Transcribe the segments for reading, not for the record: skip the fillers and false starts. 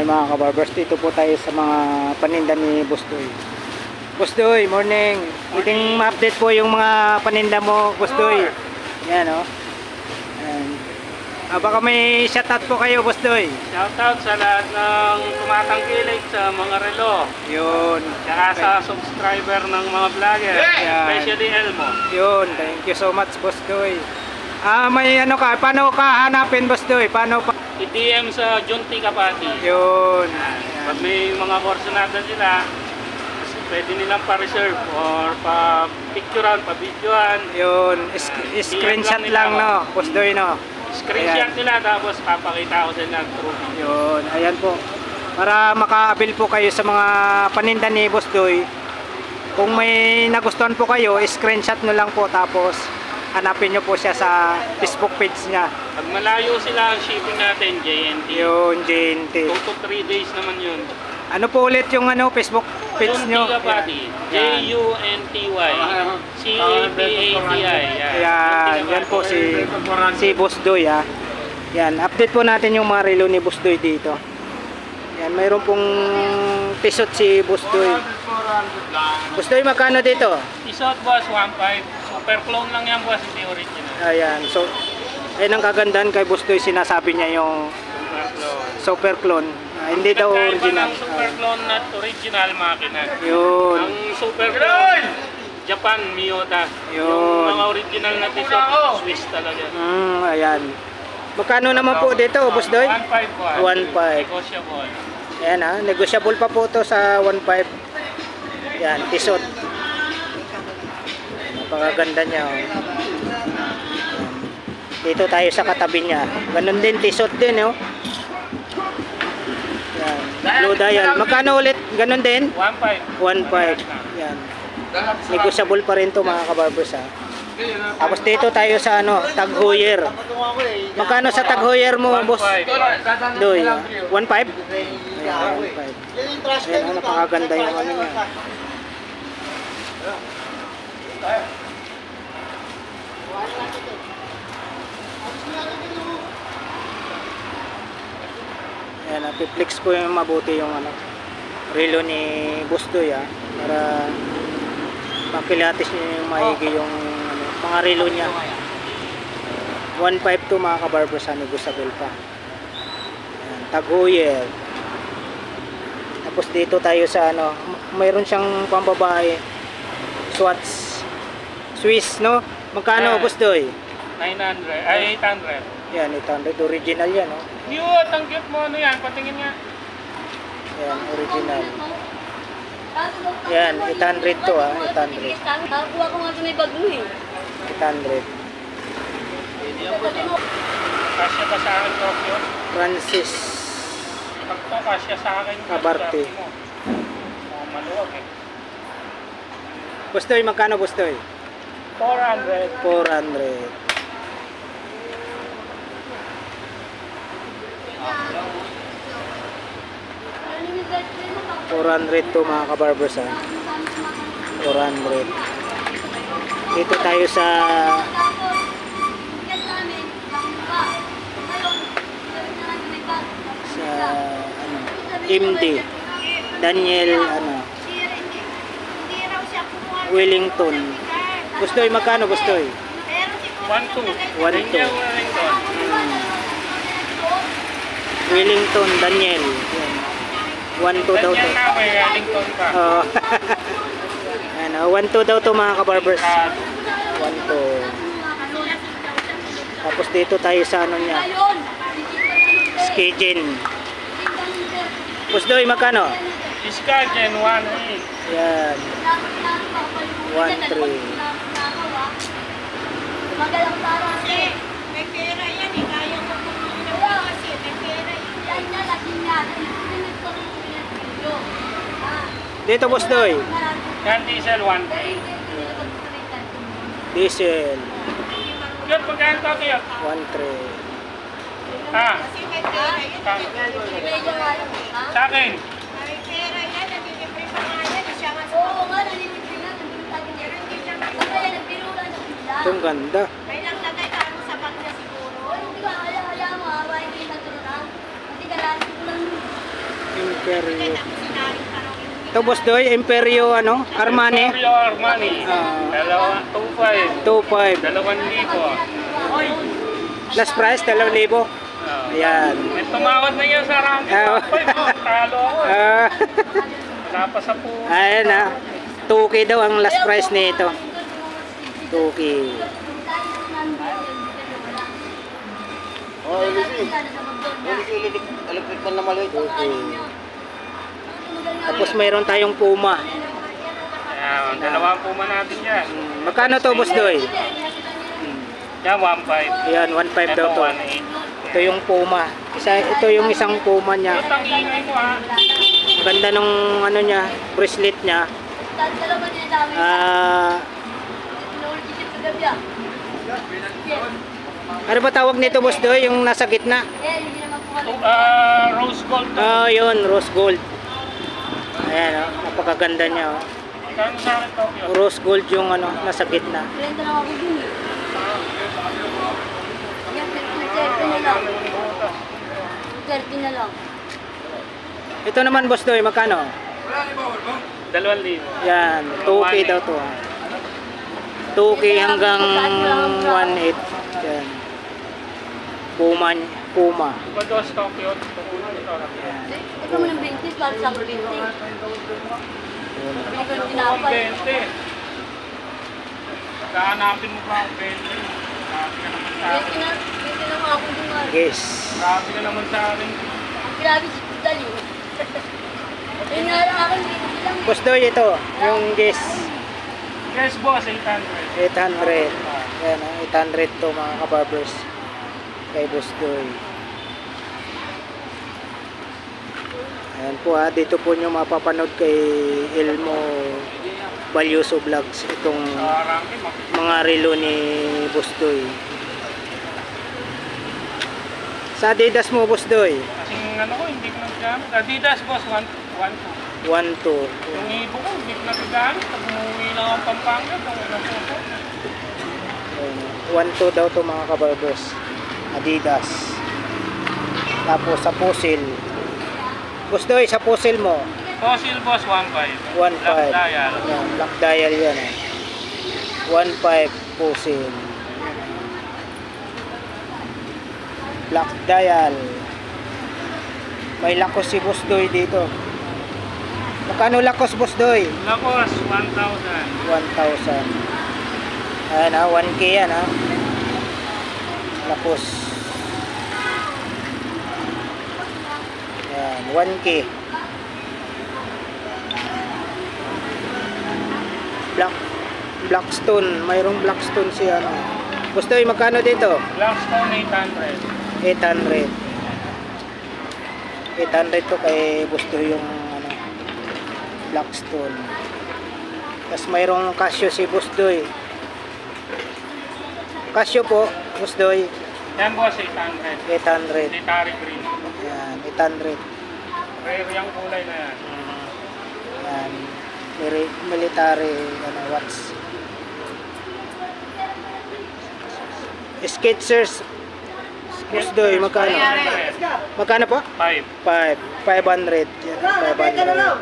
Ay mga kabarbers, dito po tayo sa mga paninda ni Boss Doy. Boss Doy, morning. Pwedeng ma-update po yung mga paninda mo, Boss Doy. Yan o. Baka may shoutout po kayo, Boss Doy. Shoutout sa lahat ng tumatangkilik sa mga relo. Yun. Saka sa subscriber ng mga vlogger. Especially Elmo. Yun, thank you so much, Boss Doy. May ano ka, paano ka hanapin, Boss Doy? Paano pa? I-DM sa Junti Kapati. Yun. Pag may mga koordinata sila, pwede nilang pa-reserve or pa-picturean, pa-videoan. Yun, screenshot lang, no, Boss Doy, no? Screenshot nila, tapos papakita ko sa inyo through video. Yun, ayan po. Para maka-avail po kayo sa mga paninda ni Boss Doy. Kung may nagustuhan po kayo, screenshot nyo lang po, tapos hanapin nyo po siya sa Facebook page niya. Pag malayo sila ang shipping natin, JNT. Yun, JNT. 2 to 3 days naman yun. Ano po ulit yung ano, Facebook page nyo? Junti Kapati. Junty. C-A-P-A-T-I. Ayan, yan po si Boss Doy, ha. Yan, update po natin yung mga relo ni Boss Doy dito. Yan, mayroon pong tisot si Boss Doy. Boss Doy, magkano dito? Isot boss, 1.5. Super clone lang yan boss, hindi original. Ayan, so ayun ang kagandahan kay Boss Doy, sinasabi niya yung super clone. Hindi daw original. Ang super clone at original makina. Yun. Ang super clone, Japan, Miyota. Yun. Yung mga original na t-shirt, Swiss talaga. Ayan. Magkano naman po dito, Boss Doy? 1.5 po. 1.5. Negotiable. Ayan, ha, negotiable pa po to sa 1.5. Yan, tisot. Napakaganda niya, oh. Dito tayo sa katabi niya. Ganun din, tisot din, oh. Yan, blue dial. Magkano ulit? Ganun din? 1.5. 1.5. Yan. Negotiable pa rin to, mga kabarbers, ha. Tapos dito tayo sa ano, Tag Heuer. Magkano sa Tag Heuer mo, Boss Doy? 1.5? Ayan, 1.5. Ayan, napakaganda yung ano niya. Ayan, napiplex ko yung mabuti yung ano, relo ni Boss Doy, ha, para makilatis niyo yung maigi yung ano, mga relo niya. 1.5 to, mga kabarbers, negotiable pa. Ayan, Tag Heuer. Tapos dito tayo sa ano, mayroon siyang pambabae, Swatch Swiss, no? Magkano, Boss Doy? 900, ay 800. Yan, 800, original yan, no? Cute, ang cute mo, ano yan, patingin nga. Yan, original. Yan, 800 to, ha, 800. Nakakuha ko nga ito may bago, eh. 800. Kasya ba sa akin, Tokyo? Francis Pag to, kasya sa akin. Abarte. Maluwag eh. Boss Doy, magkano, Boss Doy? 400. 400. $400 to, mga kabarbers, ha. 400. Dito tayo sa ano, MD Daniel ano, Wellington. Boss Doy, magkano, Boss Doy? 1.2. 1.2. Wellington Daniel. Yan. 1.2 daw to. May Wellington pa. Oh. Ano, 1.2 daw to, mga kabarbers. 1.2. Tapos dito tayo sa ano niya, Skijin. Boss Doy, magkano? Iskagen 1.8. Yan. 1.3. Magalang para kasi may pera yan, eh. Kaya ko kung kasi may pera yan na lagi nga. Dito, Boss Doy. Yan diesel 1.8. Diesel. Yun, pagkaan to, Tio? 1.3. Ha? Kasi may pera yan. Medyo nga lang, ha? Sa akin. May pera yan, nalilibre pa nga yan. Siya nga sa... Oo nga, nalilibre nga. Nandun tayo niya. Hindi siya nga. Kaya nagbiro lang ng bigla. Itong ganda. Kailang lagay parang sapat na siguro. Hindi ka, kaya mo, hawain ko yung nagturunan. Kasi galati ko lang. Imperio. Ito boss Doy, Imperio ano? Armani. Imperio Armani. Dalawa, 2.5. 2.5. 2,000. Last price 2,000. Ayan. May tumawad na yan sa ranking. Ah. 1.5. Talo ako. Ah, Wala pa sa po. ayan na. 2K daw ang last price nito. 2K. Oh, Lucy. Lucy, electric man na maliit. 2K. Tapos mayroon tayong Puma. Ayan, dalawang puma natin yan. Magkano to boss Doy? Yan, 1.5. Ayan, 1.5 daw Ito, to. 1.8. Ito yung Puma. Ito yung isang Puma niya. Ito ang ingay mo ha. Ganda nung ano niya, bracelet niya. Ah, ano ba tawag nito boss Doy? Yung nasa gitna? Rose gold. Ah, yun, rose gold. Ayan, oh, napakaganda niya. Oh. Kano sa akin to? Yun. Rose gold yung ano, nasa gitna. Ito naman boss Doy, magkano? 2,000. Yan, 2K daw to. 2K hanggang 1.8. Yan. Puma. Puma. Ito stock yun. Ito. Yan. Ito mo ng 20 para sa 20. Bili ko ng tinapay. 20. Kahanapin mo pa ang 20. Grabe ka naman sa akin. 20 na mga ako dun nga. Yes. Grabe ka naman sa akin. Grabe si Pudal yun. Ayun nga lang ako, hindi lang. Boss Doy, ito. Yung yes. Yes boss, 800. 800. Yan, 800 to mga kabarbers. Kay Boss Doy. Ayan po ha, dito po nyo mapapanood kay Elmo Balyoso Vlogs itong Ranking, mga relo ni Boss Doy. Sa Adidas mo Boss Doy? kasing ano ko, hindi ko nagagamit. Adidas boss, 1.2. 1.2. Yung ibo ko, hindi ko nagagamit. Pag umuwi lang ang Pampanga, kung ano po. 1.2 daw to mga kabarbers. Adidas. Tapos sa Fossil. Boss Doy, sa Fossil mo? Fossil boss, 1.5. 1.5. Black dial. Yan, black dial yan eh. 1.5 Fossil. Black dial. May lakos si Boss Doy dito. Magkano lakos Boss Doy? Lakos, 1,000. 1,000. Ayan ha, 1K yan ha. Lakos. Ayan, 1K. Blackstone. Mayroong Blackstone si ano. Boss Doy, magkano dito? Blackstone, 800. 800. 800 to kay Boss Doy yung ano, Blackstone. Tapos mayroong Casio si Boss Doy. Casio po, Boss Doy. Yan boss, 800. 800. Military green. Yan, 800. Rare yung kulay na yan. Yan. Military ano, watch. Skechers. Boss Doy, magkano? Magkano po? 5. 500. Yan, 500.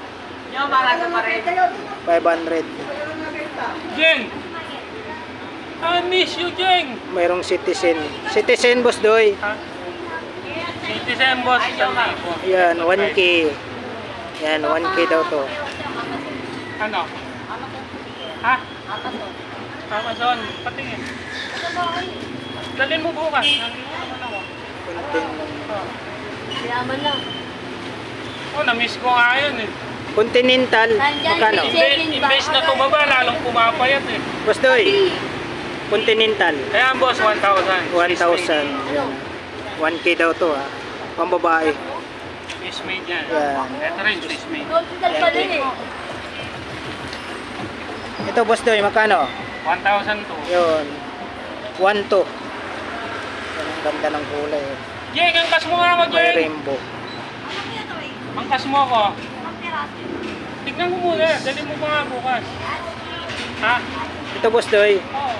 500. Jeng! I miss you, Jeng! Mayroong Citizen. Citizen, Boss Doy. Ha? Citizen boss, 1,000. Yan, 1K. Yan, 1K daw to. Ano? Ha? Amazon. Patingin. Dalhin mo bukas. Nandito naman ako. Yaman lang. Oh, na-miss ko nga yun eh. Continental. Magkano? Imbes na tumaba, lalong pumapayat eh. Boss Doy. Continental. Kaya boss, 1,000. 1,000. 1K daw to ha. Pambabae. Swiss made yan. Yan. Ito rin, Swiss made. Hospital pala eh. Ito, Boss Doy, magkano? 1,000 to. Yun. 1,2. Yan ang ganda ng kulay. Oh. Jeng, angkas mo nga ako, May Jeng. rainbow. Angkas mo ako. Tignan mo muna. Dali mo pa nga bukas. Ha? Ito, Boss Doy. Oo.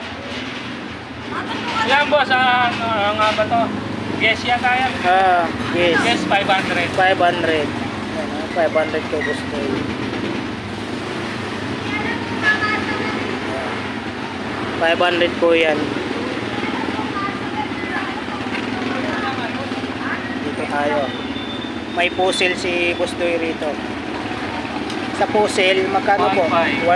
Yan boss, ano nga ba to? Guess yan kaya. Yes. Guess 500. 500. Yan, 500 kay Boss Doy. 500 po yan. Dito tayo. May puzzle si Boss Doy rito. Sa puzzle, magkano po? 1.5. 1.5.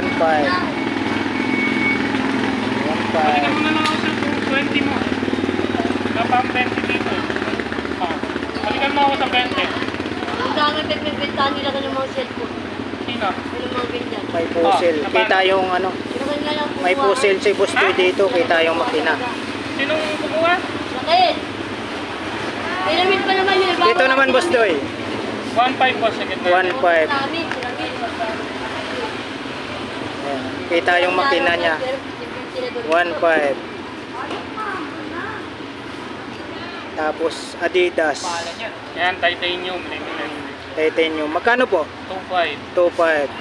Balikan mo na lang ako sa 20 mo. Kapang 20 dito. Balikan mo ako sa 20. Ang dami pagpipintahan nila ka ng mga cellphone. Sino? Yung mga ganyan. May puzzle. Kita yung ano. May puzzle si Boss Doy dito. Kita yung makina. Sinong kumuha? Bakit? Pyramid pa naman yun. Dito naman Boss Doy. 1.5 po sa gitna. 1.5. Pyramid. Ayan. Kita yung makina niya. 1.5. Tapos Adidas. Yan, titanium. Titanium. Magkano po? 2.5. 2.5.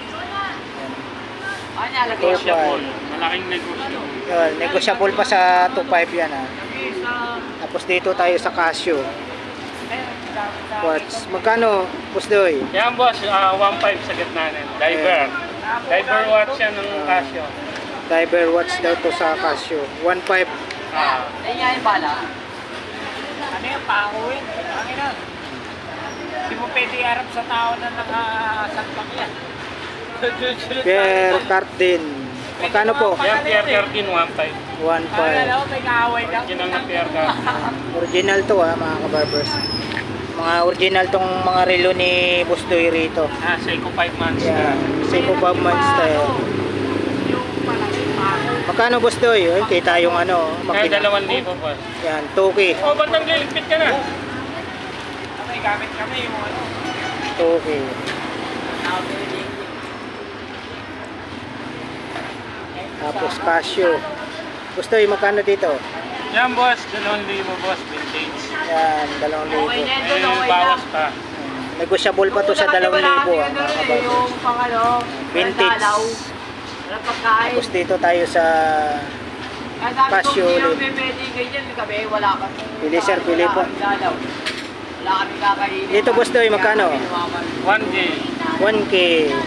Negotiable. Malaking negosyo. Yun, negotiable pa sa 2.5 yan ha. Tapos dito tayo sa Casio. Quartz. Magkano, Boss Doy? Yan boss, 1.5 sa gitna nun. Diver. Diver watch yan ng Casio. Diver watch daw to sa Casio. 1.5. Ay nga yung bala. Ano yung pakuin? Ano yun? Hindi mo pwede harap sa tao na nakasalpak yan. Pierre Cardin. Magkano po? Yan, Pierre Cardin, 1.5. 1.5. May kaaway lang. Original na Pierre Cardin. Original to ha, mga kabarbers. Mga original tong mga relo ni Boss Doy rito. Seiko 5 months. Yan. Seiko Bob style. Magkano Boss Doy? Ayun, kita yung ano, Kaya makina. 2,000 boss. Yan, Toki. O, ba't nang liligpit ka na? May gamit kami yung ano. Toki. Tapos Casio. Boss Doy, magkano dito? Yan boss, 2,000 boss, vintage. Yan, 2,000. May bawas pa. Negosyable pa to sa 2,000 mga kabarbers. Yung pangalo. Vintage. Walang pagkain. Tapos dito tayo sa Casio ulit. Wala kami. Pili sir, pili po. Wala kami kakainin. Dito Boss Doy, magkano? 1K. 1K.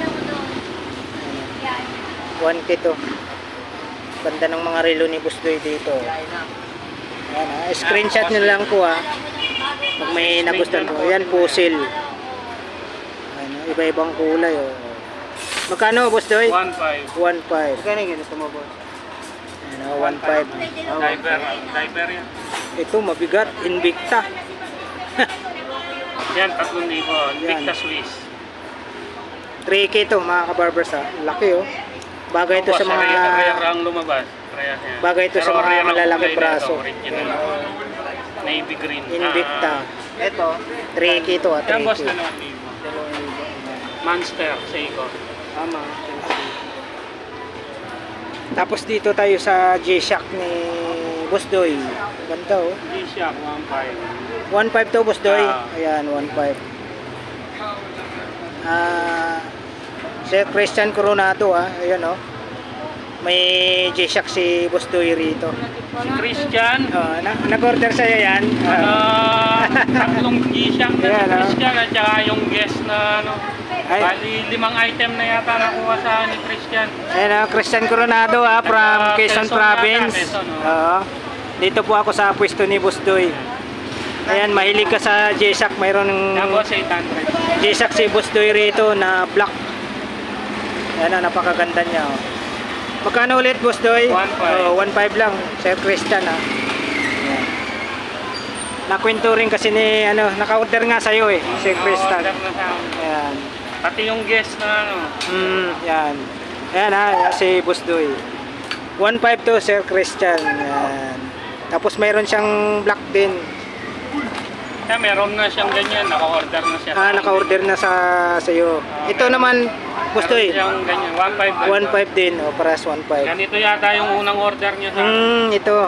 1K to. Ganda ng mga relo ni Boss Doy dito. Yan ha. Screenshot nyo lang po ha. Pag may nagustuhan po. Yan puzzle. Ano, iba-ibang kulay oh. Magkano Boss Doy? 1.5. 1.5. Magkano yung gusto mo, boss? Ano, 1.5. Diver yan. Ito mabigat. Invicta. Yan, 3,000. Victa Swiss. 3K to mga kabarbers ha. Laki oh. Bagay ito sa mga Rare lumabas. Rare yan. bagay ito sa Pero mga rare ang malalaki kulay na braso. ito, original. Navy green. Invicta. Ito. 3K to ha. Yan boss, 3K. 2,000. Monster, Seiko. Tama. Tapos dito tayo sa G-Shock ni Boss Doy. Ganda oh. G-Shock, 1.5. 1.5 to Boss Doy. Ah. Ayan, 1.5. Sir Christian Coronado ayan oh. May G-Shock si Boss Doy rito. Si Christian. Nag-order sa'yo yan. Tatlong G-Shock na Yan, si Christian at saka yung guest na ano. Ay. Bali 5 item na yata nakuha sa ni Christian. Ayan Christian Coronado from Quezon Quezon Province. yata, Quezon, Oo. Dito po ako sa pwesto ni Boss Doy. Ayan, mahilig ka sa G-Shock. Mayroon Yan boss, 800. G-Shock si Boss Doy rito na black. Ayan napakaganda niya oh. Magkano ulit Boss Doy? 1.5. 1.5 lang. Sir Christian Ayan. Nakwento rin kasi ni naka-order nga sa'yo eh, Sir Christian. Order na sa akin. Ayan. Pati yung guest na ano. Yan. Ayan si Boss Doy. 1.5 to Sir Christian. Ayan. Tapos mayroon siyang black din. Kaya meron na siyang ganyan, naka-order na siya. Naka-order na sa iyo. Ito naman Boss Doy. Meron siyang ganyan, 1.5. 1.5 din, o paras 1.5. Ganito yata yung unang order niya sa Ito.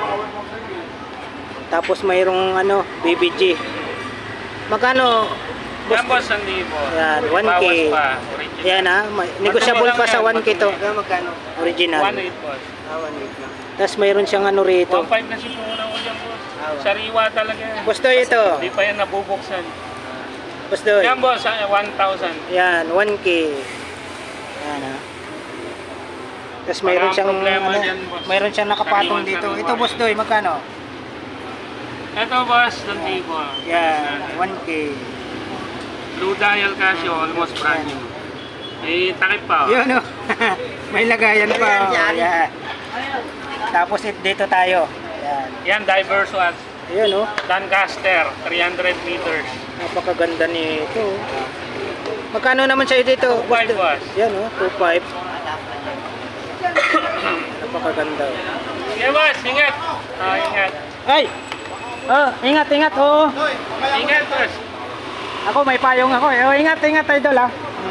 Tapos mayroong BBG. Magkano? Yan boss, 1,000. Yan, 1K. Bawas pa, original. Yan negotiable pa sa 1K to. Magkano? Original. 1.8 boss. 1.8 lang. Tapos mayroon siyang rito. 1.5 na siguro ko dyan boss. Sariwa talaga yan. Boss Doy ito. Hindi pa yan nabubuksan. Boss Doy. Yan boss, 1,000. Yan, 1K. Yan ha. Tapos mayroon Walang siyang, problema ano, dyan, boss. mayroon siyang nakapatong Sariwan, dito. sariwan. Ito Boss Doy, magkano? Ito boss, 2,000. Yan, 1K. Blue dial Casio, almost brand new. May takip pa. Yun o. May lagayan pa. Yan. Tapos dito tayo. Yan. Yan, diverse watch. Yun o. Lancaster, 300 meters. Napakaganda nito. Magkano naman siya dito? 2,500 boss. Yan o, 2.5. Napakaganda. Sige boss, ingat. Ingat. Ay! Oh, ingat, ingat. Oo. Ingat boss. Ako, may payong ako eh. Oh, ingat, ingat, idol ha.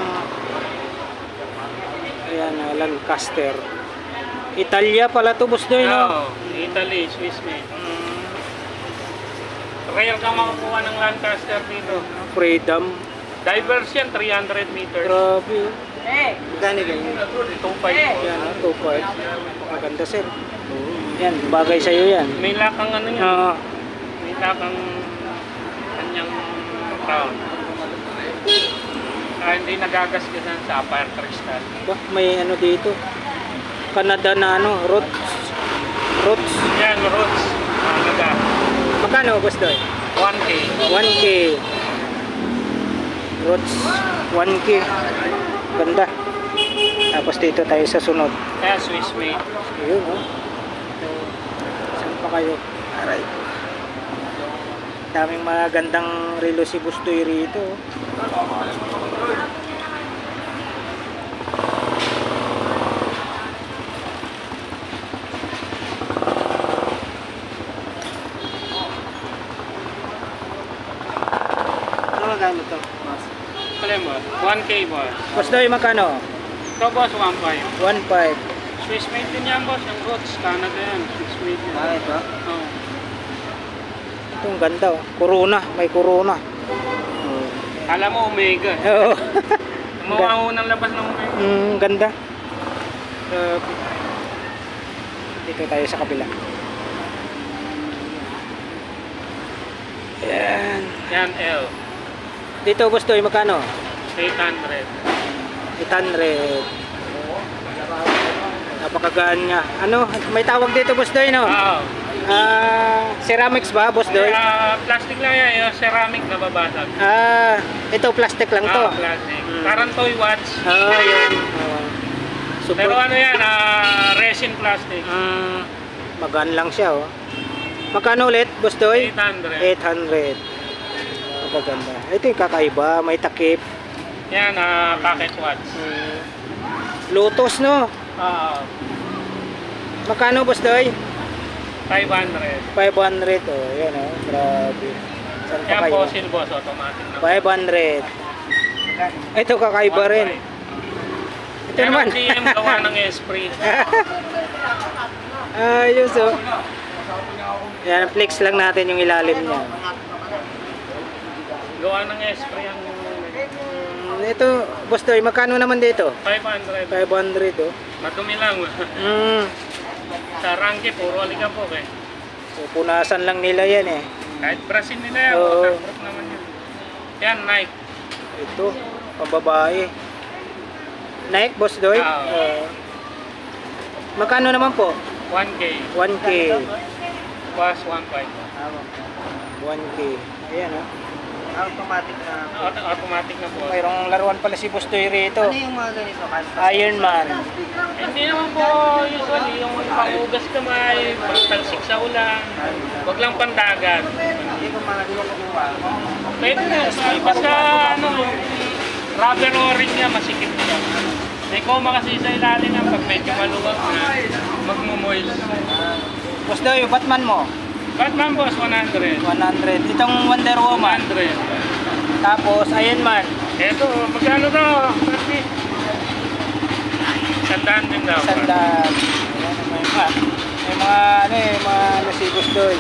Ayan, Lancaster. Italia pala to, Boss Doy, no? Oo, Italy, Swiss made. Rare ka makakuha ng Lancaster dito. Freedom. Diverse yan, 300 meters. Grabe. Magkano ganyan? 2,500 Yan, 2.5. Maganda, sir. Yan, bagay sa'yo yan. May lakang ano yan. Oo. May lakang kanyang crown. Hindi nagagasgasan sa fire crystal. May ano dito. Canada na ano, roots. Roots. Yan, roots. Canada. Magkano, Boss Doy? 1K. 1K. Roots, 1K. Ganda. Tapos dito tayo sa sunod. Kaya Swiss made. Ayun, oh. Saan pa kayo? Aray. Daming magandang relo si Boss Doy rito. Ano magkano to? Pala mo, 1K boss. Boss Doy, magkano? Ito boss, 1.5. 1.5. Swiss made din yan boss, yung roots. Canada yan, Swiss made yan. Ito? Oo. Ito ang ganda, oh. Corona, may Corona. Alam mo, Omega. Oo. Mga unang labas ng Omega. Ganda. Dito tayo sa kabila. Ayan. Yan, L. Dito, Boss Doy, magkano? 800. 800. Napakagaan nga. Ano, may tawag dito, Boss Doy, no? Oo. Ceramics ba, Boss Doy? Plastic lang yan, yung ceramic na babasag. Ito, plastic lang to. Plastic. Parang toy watch. Yun. Super. Pero ano yan, resin plastic. Magaan lang siya, oh. Magkano ulit, Boss Doy? 800. 800. Napaganda. Ito yung kakaiba, may takip. Yan, pocket watch. Lotus, no? Magkano, Boss Doy? 500. 500, oh. Yan, oh. Grabe. Saan pa Yan, kayo? fossil boss, automatic na. 500. Ito kakaiba rin. Ito Yan naman. ang GM gawa ng Esprit. Ayos, oh. Yan, flex lang natin yung ilalim niya. Gawa ng Esprit ang Ito, Boss Doy, magkano naman dito? 500. 500, oh. Madumi lang. Sa Rangke, puro alikabok eh. So, punasan lang nila yan, eh. Kahit brasin nila yan, Oo. waterproof naman yun. Yan, Nike. Ito, pambabae. Nike, Boss Doy? Oo. Magkano naman po? 1K. 1K. Was 1.5. 1K. Ayan, oh. Automatic na. Automatic na po. Mayroong laruan pala si Boss Doy rito. Ano yung mga ganito? Iron Man. Hindi naman po usually yung pangugas kamay, pagtalsik sa ulan, wag lang pandagat. Hindi ko makukuha. Pwede na, basta ano, rubber o-ring niya, masikip siya. May koma kasi sa ilalim ng pag medyo maluwag na, magmumoil. Boss Doy, yung Batman mo? Batman boss, 100. 100. Itong Wonder Woman. 100. Tapos Iron Man. Eto, magkano to? Sandaan din daw. Sandaan. Ayan, may mga ano eh, mga nasibos doon.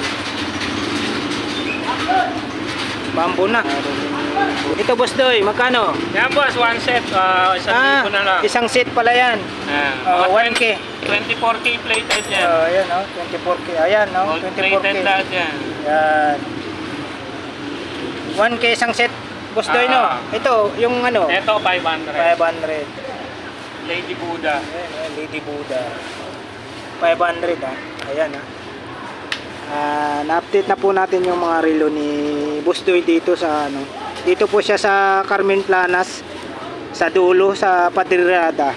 Bambo na. Ito, Boss Doy, magkano? Yan boss, one set. Isang libo na lang. Isang set pala yan. 1K. 24K plated yan. Ayan, 24K. Ayan, no? Gold plated 24K. lahat yan. Yan. 1K isang set, Boss Doy, no? Ito, yung ano? Ito, 500. 500. Lady Buddha. Ayan, ayan, Lady Buddha. 500 ah. Ayan ah. Na-update na po natin yung mga relo ni Boss Doy dito sa ano. Dito po siya sa Carmen Planas, sa dulo sa Padrirada.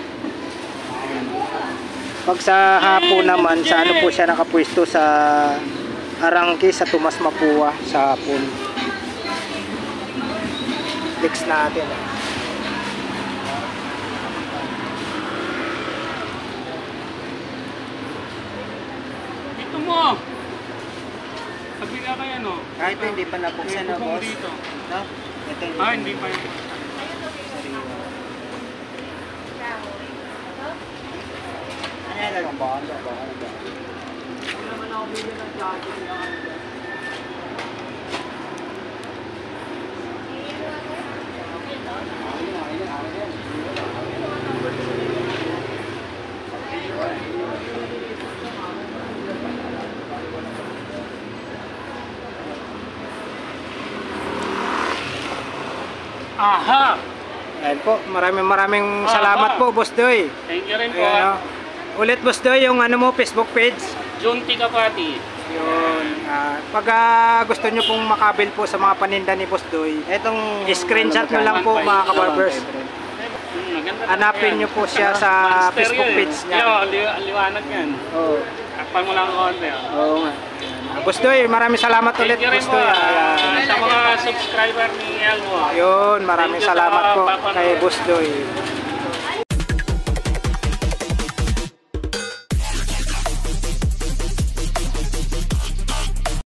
Pag sa hapon naman, sa ano po siya nakapwesto sa Arangke sa Tomas Mapua sa hapon. Next natin. Dito mo! Kabila kayo, no? Ito hindi pa nabuksan na, boss. Dito. No? Ito Hindi pa yun. Ano yan lang ba? Aha! Ayan po, maraming salamat po, Boss Doy. Thank you rin po. Ayan, ulit, Boss Doy, yung ano mo, Facebook page. Junti Kapati. Yun. Pag gusto nyo pong makabil po sa mga paninda ni Boss Doy, etong screenshot nyo lang po, mga kabarbers. Maganda Hanapin nyo po siya sa Facebook page niya. Liwanag yan. Oo. Takpan mo lang konti. Oo nga. Boss Doy, maraming salamat ulit, Thank you rin Boss po. Doy. Sa mga subscriber ni Elmo. Yun, maraming Thank you salamat sa po papanood. kay Boss Doy.